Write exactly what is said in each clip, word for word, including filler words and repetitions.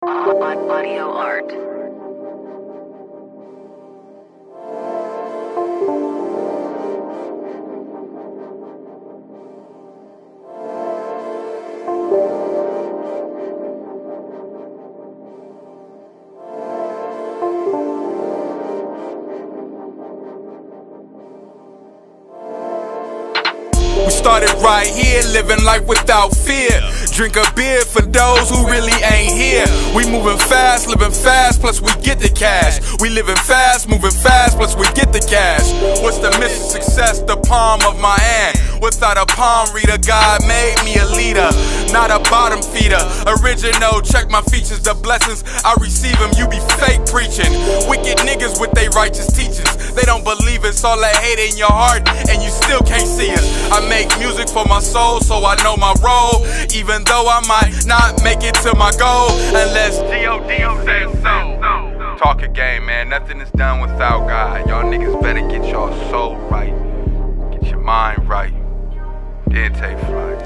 Audio art. We started right here, living life without fear. Drink a beer for those who really ain't here. We moving fast, living fast, plus we get the cash. We living fast, moving fast, plus we get the cash. What's the mission? Success, the palm of my hand. Without a palm reader, God made me a leader, not a bottom feeder. Original, check my features, the blessings I receive them. You be fake preaching, wicked niggas with they righteous teachings. They don't believe it's all that hate in your heart, and you still can't see us. I make music for my soul, so I know my role, even though I might not make it to my goal, unless G O D says so. Talk a game, man, nothing is done without God. Y'all niggas better get y'all soul right, get your mind right, then take flight.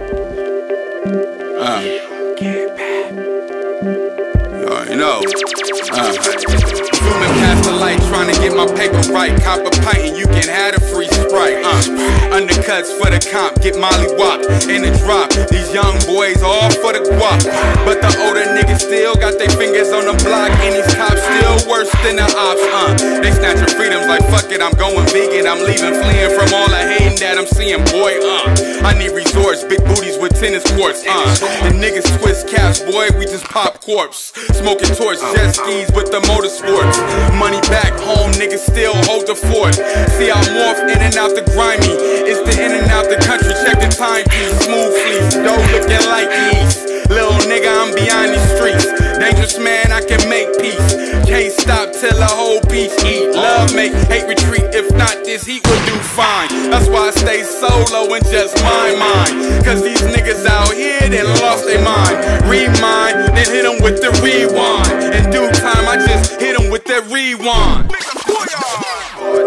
Uh, get back. You already know. Uh, zooming past the light, trying to get my paper right. Cop a pint and you can have a free Sprite. Uh, undercuts for the comp, get Molly Wop in the drop. These young boys all for the guap, but the older niggas still got their fingers on the block, and these cops still worse than the ops. Uh, they snatching freedoms like fuck it, I'm going vegan. I'm leaving, fleeing from all the hating that I'm seeing. Boy, uh, I need resorts, big booties with tennis courts. Uh, and niggas twist caps, boy, we just pop corpse. Smoking torch, jet skis with the motorsports. Money back home, niggas still hold the fort. See I morph in and out the grimy. It's the in and out the country, check the timepiece. Smooth fleece, dough looking like yeast. Little nigga, I'm beyond these streets. Dangerous man, I can make peace. Can't stop till a whole piece eat. Love make, hate retreat. If not, this heat would do fine. That's why I stay solo and just my mind. Cause these niggas out here, they lost their mind. Read mine, then hit them with the rewind. In due time, I just hit them with that rewind.